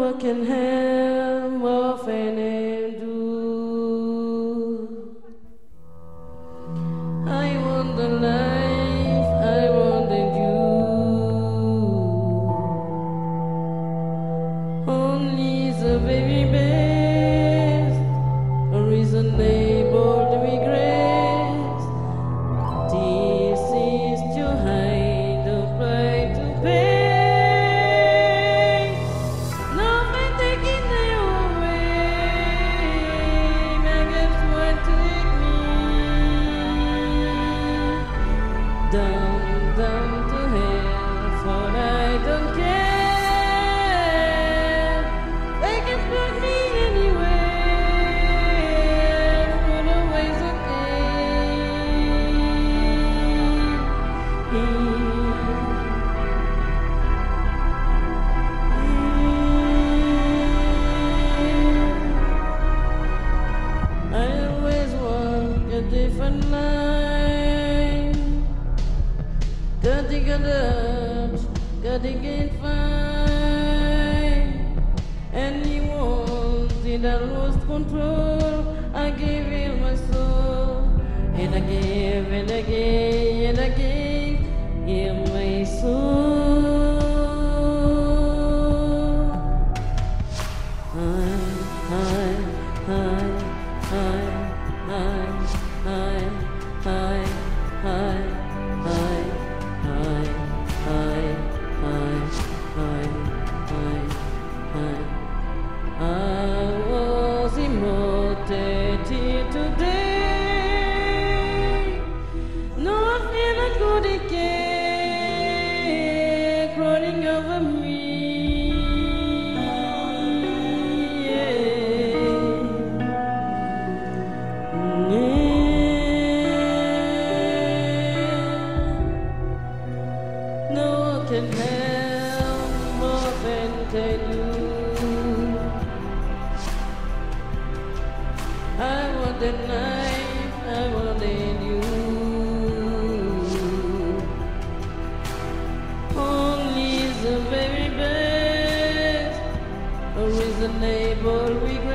one can help more and do. I want the life, I wanted you. Only the very best, reasonable to regret. This is too high to fly to pay. Nothing taking it away. Maggots want to take me down, down to hell, for I don't care. They can put me anywhere, for the ways I always walk a different line. Cutting it up, cutting it fine. Anyone did I lost control, I gave him my soul. And I gave, and I gave, and I gave him my soul. I was emoted here today. No, I feel not good again, crawling over me. No one can help more than can you. I want the knife, I wanted you. Only the very best, a reasonable regret.